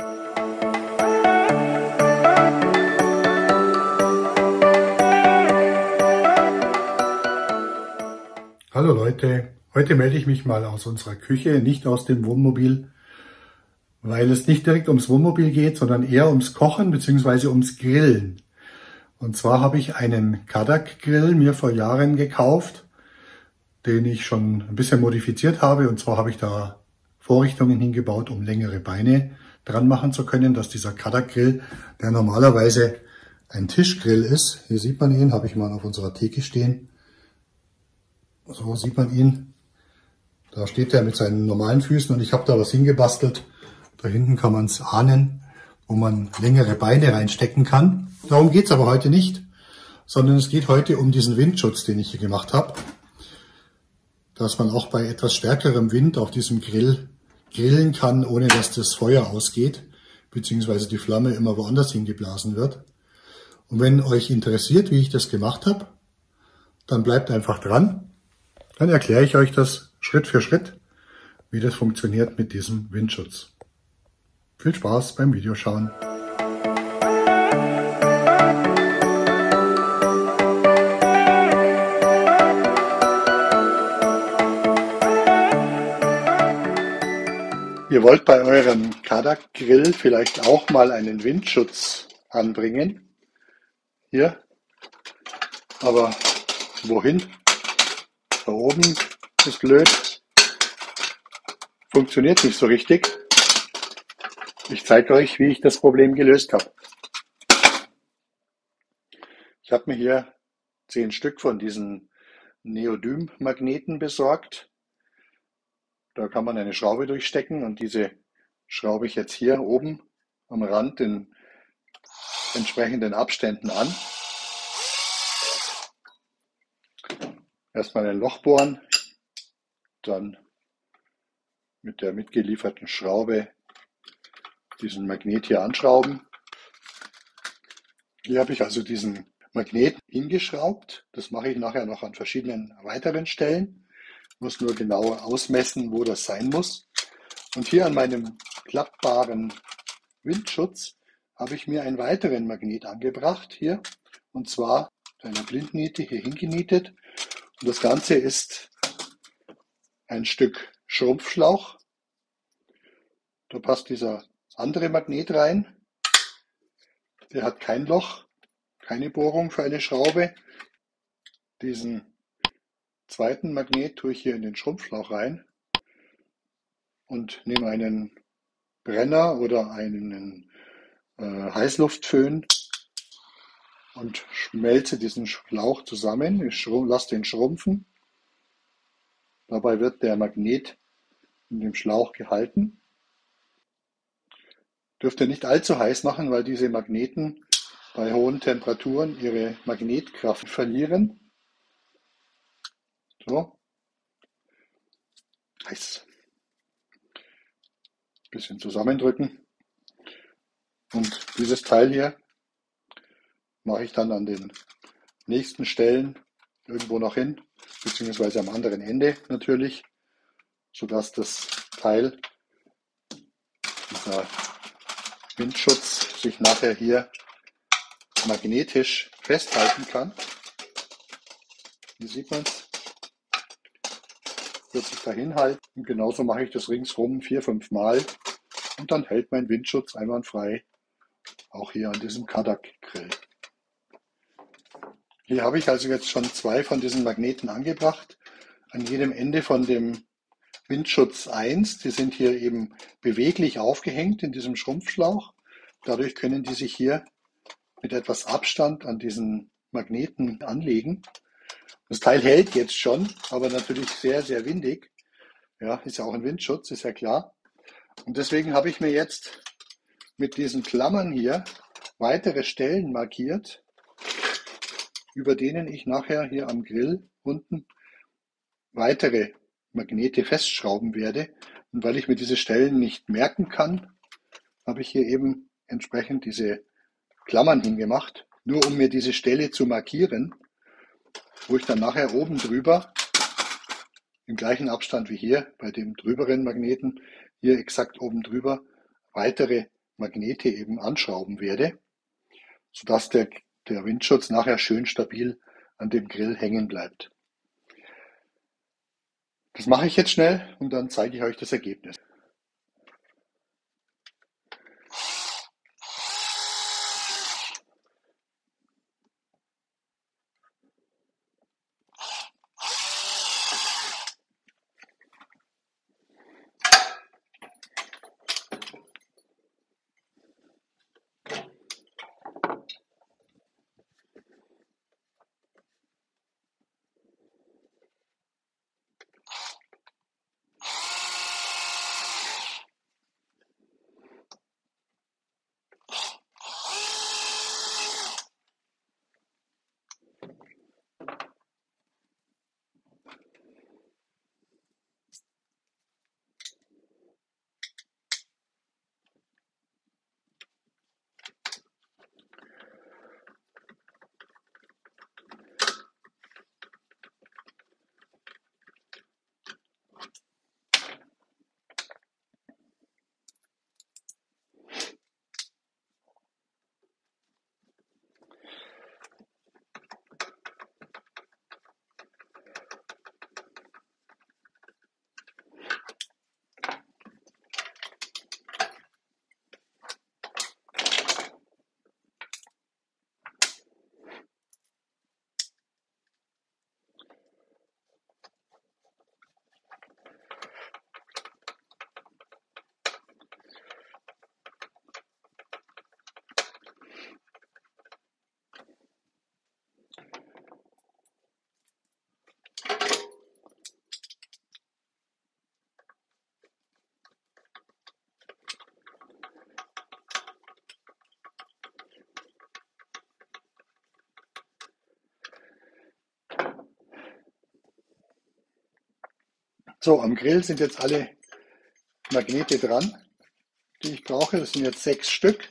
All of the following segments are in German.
Hallo Leute, heute melde ich mich mal aus unserer Küche, nicht aus dem Wohnmobil, weil es nicht direkt ums Wohnmobil geht, sondern eher ums Kochen bzw. ums Grillen. Und zwar habe ich einen Kadak-Grill mir vor Jahren gekauft, den ich schon ein bisschen modifiziert habe. Und zwar habe ich da Vorrichtungen hingebaut, um längere Beine dran machen zu können, dass dieser Kadak-Grill, der normalerweise ein Tischgrill ist, hier sieht man ihn, habe ich mal auf unserer Theke stehen. So sieht man ihn. Da steht er mit seinen normalen Füßen und ich habe da was hingebastelt. Da hinten kann man es ahnen, wo man längere Beine reinstecken kann. Darum geht es aber heute nicht, sondern es geht heute um diesen Windschutz, den ich hier gemacht habe. Dass man auch bei etwas stärkerem Wind auf diesem Grill grillen kann, ohne dass das Feuer ausgeht, beziehungsweise die Flamme immer woanders hingeblasen wird. Und wenn euch interessiert, wie ich das gemacht habe, dann bleibt einfach dran. Dann erkläre ich euch das Schritt für Schritt, wie das funktioniert mit diesem Windschutz. Viel Spaß beim Videoschauen. Ihr wollt bei eurem Kadak-Grill vielleicht auch mal einen Windschutz anbringen. Hier. Aber wohin? Da oben ist blöd. Funktioniert nicht so richtig. Ich zeige euch, wie ich das Problem gelöst habe. Ich habe mir hier 10 Stück von diesen Neodym-Magneten besorgt. Da kann man eine Schraube durchstecken und diese schraube ich jetzt hier oben am Rand in entsprechenden Abständen an. Erstmal ein Loch bohren, dann mit der mitgelieferten Schraube diesen Magnet hier anschrauben. Hier habe ich also diesen Magnet hingeschraubt. Das mache ich nachher noch an verschiedenen weiteren Stellen. Ich muss nur genau ausmessen, wo das sein muss. Und hier an meinem klappbaren Windschutz habe ich mir einen weiteren Magnet angebracht, hier, und zwar mit einer Blindniete hier hingenietet. Und das Ganze ist ein Stück Schrumpfschlauch. Da passt dieser andere Magnet rein. Der hat kein Loch, keine Bohrung für eine Schraube. Diesen zweiten Magnet tue ich hier in den Schrumpfschlauch rein und nehme einen Brenner oder einen Heißluftföhn und schmelze diesen Schlauch zusammen. Ich lasse den schrumpfen. Dabei wird der Magnet in dem Schlauch gehalten. Dürft ihr nicht allzu heiß machen, weil diese Magneten bei hohen Temperaturen ihre Magnetkraft verlieren. So. Heiß. Bisschen zusammendrücken. Und dieses Teil hier mache ich dann an den nächsten Stellen irgendwo noch hin, beziehungsweise am anderen Ende natürlich, sodass das Teil, dieser Windschutz, sich nachher hier magnetisch festhalten kann. Hier sieht man es. Wird sich dahin halten. Und genauso mache ich das ringsrum 4-5 Mal. Und dann hält mein Windschutz einwandfrei, auch hier an diesem Kadak-Grill. Hier habe ich also jetzt schon 2 von diesen Magneten angebracht. An jedem Ende von dem Windschutz 1. Die sind hier eben beweglich aufgehängt in diesem Schrumpfschlauch. Dadurch können die sich hier mit etwas Abstand an diesen Magneten anlegen. Das Teil hält jetzt schon, aber natürlich sehr, sehr windig. Ja, ist ja auch ein Windschutz, ist ja klar. Und deswegen habe ich mir jetzt mit diesen Klammern hier weitere Stellen markiert, über denen ich nachher hier am Grill unten weitere Magnete festschrauben werde. Und weil ich mir diese Stellen nicht merken kann, habe ich hier eben entsprechend diese Klammern hingemacht, nur um mir diese Stelle zu markieren, wo ich dann nachher oben drüber, im gleichen Abstand wie hier bei dem drüberen Magneten, hier exakt oben drüber weitere Magnete eben anschrauben werde, sodass der Windschutz nachher schön stabil an dem Grill hängen bleibt. Das mache ich jetzt schnell und dann zeige ich euch das Ergebnis. So, am Grill sind jetzt alle Magnete dran, die ich brauche. Das sind jetzt 6 Stück.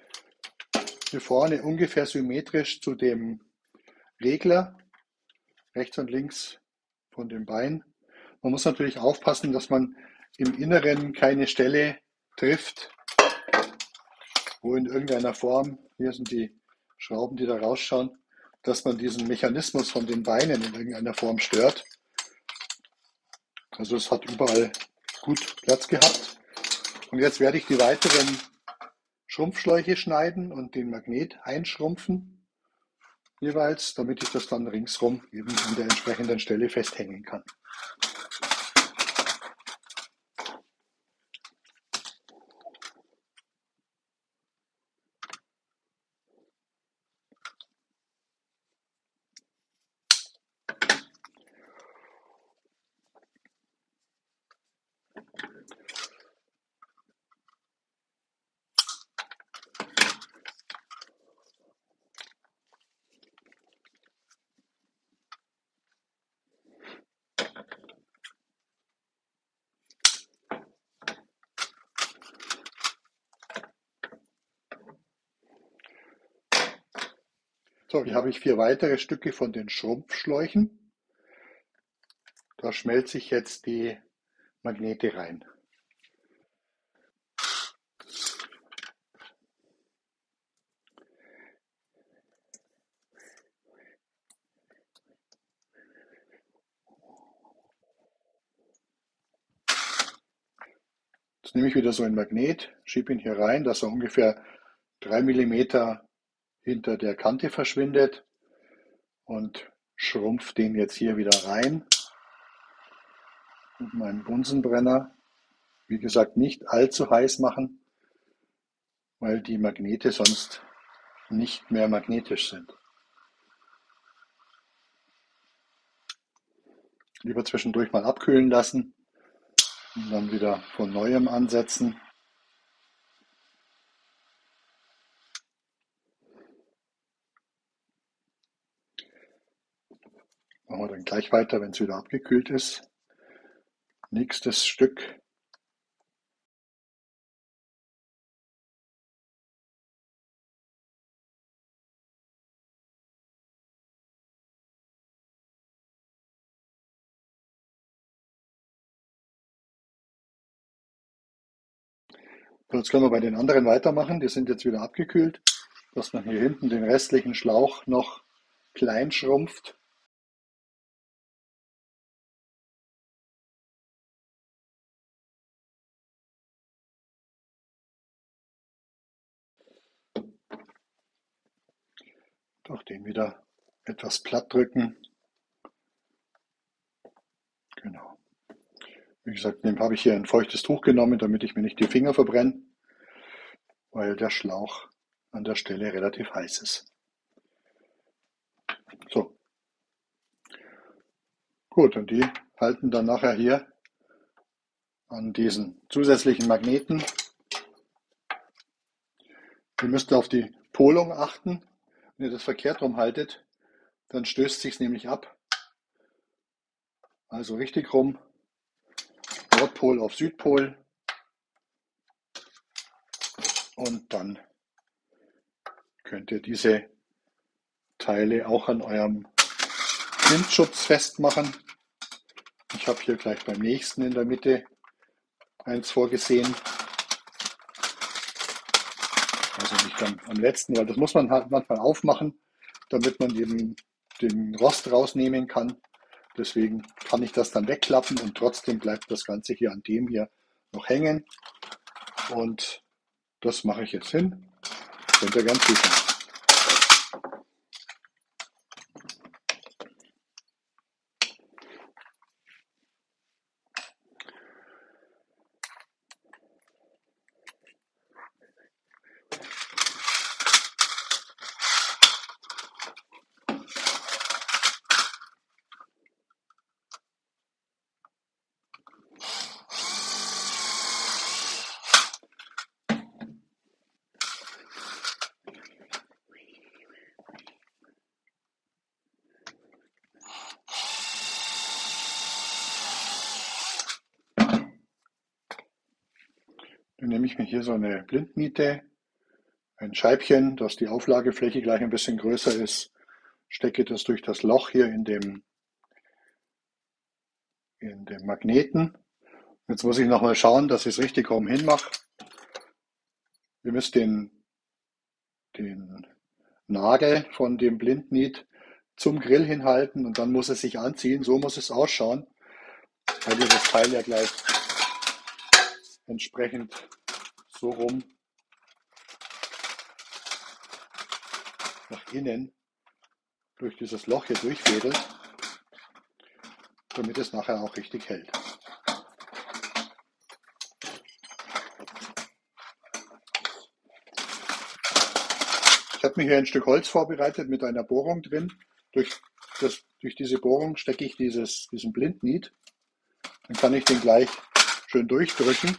Hier vorne ungefähr symmetrisch zu dem Regler, rechts und links von dem Bein. Man muss natürlich aufpassen, dass man im Inneren keine Stelle trifft, wo in irgendeiner Form, hier sind die Schrauben, die da rausschauen, dass man diesen Mechanismus von den Beinen in irgendeiner Form stört. Also es hat überall gut Platz gehabt. Und jetzt werde ich die weiteren Schrumpfschläuche schneiden und den Magnet einschrumpfen, jeweils, damit ich das dann ringsrum eben an der entsprechenden Stelle festhängen kann. So, hier habe ich 4 weitere Stücke von den Schrumpfschläuchen. Da schmelze ich jetzt die Magnete rein. Jetzt nehme ich wieder so ein Magnet, schiebe ihn hier rein, dass er ungefähr 3 mm hinter der Kante verschwindet und schrumpfe den jetzt hier wieder rein mit meinem Bunsenbrenner. Wie gesagt, nicht allzu heiß machen, weil die Magnete sonst nicht mehr magnetisch sind. Lieber zwischendurch mal abkühlen lassen und dann wieder von neuem ansetzen. Machen wir dann gleich weiter, wenn es wieder abgekühlt ist. Nächstes Stück. So, jetzt können wir bei den anderen weitermachen. Die sind jetzt wieder abgekühlt, dass man hier hinten den restlichen Schlauch noch klein schrumpft. Durch den wieder etwas platt drücken. Genau. Wie gesagt, dem habe ich hier ein feuchtes Tuch genommen, damit ich mir nicht die Finger verbrenne, weil der Schlauch an der Stelle relativ heiß ist. So. Gut, und die halten dann nachher hier an diesen zusätzlichen Magneten. Ihr müsst auf die Polung achten. Wenn ihr das verkehrt rum haltet, dann stößt sich nämlich ab. Also richtig rum, Nordpol auf Südpol. Und dann könnt ihr diese Teile auch an eurem Windschutz festmachen. Ich habe hier gleich beim nächsten in der Mitte eins vorgesehen. Also nicht am letzten, weil das muss man halt manchmal aufmachen, damit man eben den Rost rausnehmen kann. Deswegen kann ich das dann wegklappen und trotzdem bleibt das Ganze hier an dem hier noch hängen. Und das mache ich jetzt hin. Könnt ihr ganz sicher. Dann nehme ich mir hier so eine Blindniete, ein Scheibchen, dass die Auflagefläche gleich ein bisschen größer ist, stecke das durch das Loch hier in dem Magneten. Jetzt muss ich nochmal schauen, dass ich es richtig rum hin mache. Ihr müsst den Nagel von dem Blindniet zum Grill hinhalten und dann muss es sich anziehen. So muss es ausschauen, weil ihr das Teil ja gleich entsprechend so rum nach innen durch dieses Loch hier durchfädelt, damit es nachher auch richtig hält. Ich habe mir hier ein Stück Holz vorbereitet mit einer Bohrung drin. Durch diese Bohrung stecke ich diesen Blindniet. Dann kann ich den gleich schön durchdrücken.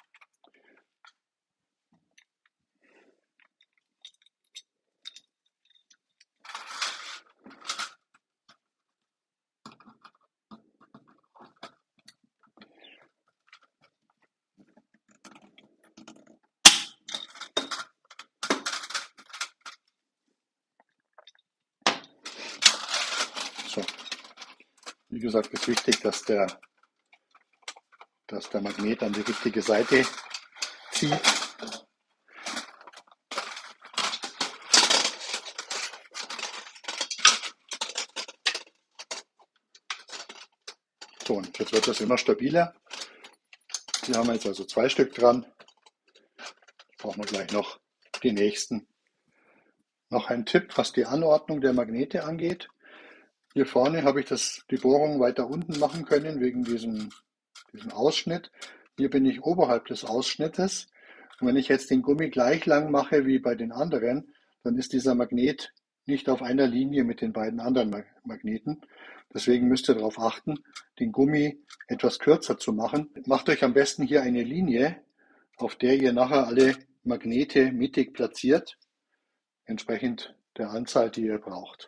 So. Wie gesagt, ist wichtig, dass der Magnet an die richtige Seite zieht. So, und jetzt wird das immer stabiler. Hier haben wir jetzt also 2 Stück dran. Jetzt brauchen wir gleich noch die nächsten. Noch ein Tipp, was die Anordnung der Magnete angeht. Hier vorne habe ich die Bohrung weiter unten machen können, wegen diesem Ausschnitt. Hier bin ich oberhalb des Ausschnittes. Und wenn ich jetzt den Gummi gleich lang mache wie bei den anderen, dann ist dieser Magnet nicht auf einer Linie mit den beiden anderen Magneten. Deswegen müsst ihr darauf achten, den Gummi etwas kürzer zu machen. Macht euch am besten hier eine Linie, auf der ihr nachher alle Magnete mittig platziert, entsprechend der Anzahl, die ihr braucht.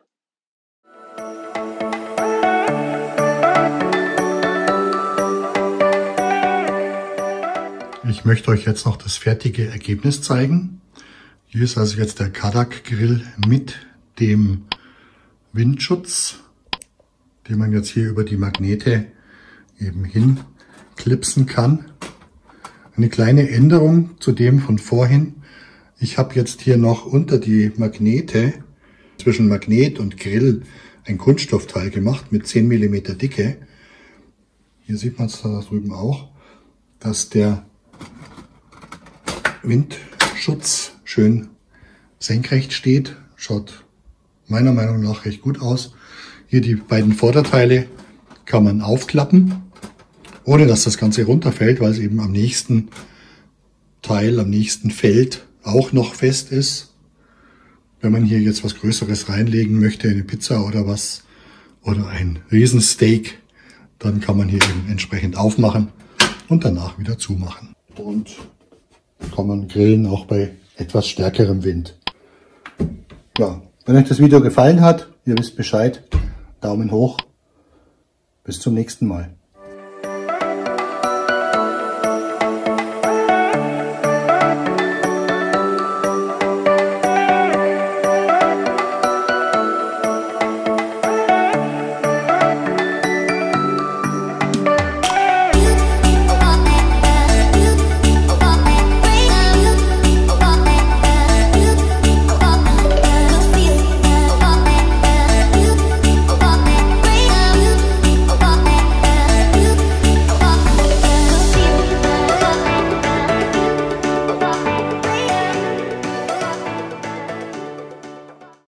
Ich möchte euch jetzt noch das fertige Ergebnis zeigen. Hier ist also jetzt der Kadak Grill mit dem Windschutz, den man jetzt hier über die Magnete eben hinklipsen kann. Eine kleine Änderung zu dem von vorhin. Ich habe jetzt hier noch unter die Magnete, zwischen Magnet und Grill, ein Kunststoffteil gemacht mit 10 mm Dicke. Hier sieht man es da drüben auch, dass der Windschutz schön senkrecht steht. Schaut meiner Meinung nach recht gut aus. Hier die beiden Vorderteile kann man aufklappen, ohne dass das Ganze runterfällt, weil es eben am nächsten Teil, am nächsten Feld auch noch fest ist. Wenn man hier jetzt was Größeres reinlegen möchte, eine Pizza oder was, oder ein Riesensteak, dann kann man hier eben entsprechend aufmachen und danach wieder zumachen. Und kann man grillen auch bei etwas stärkerem Wind. Ja, wenn euch das Video gefallen hat, ihr wisst Bescheid, Daumen hoch, bis zum nächsten Mal.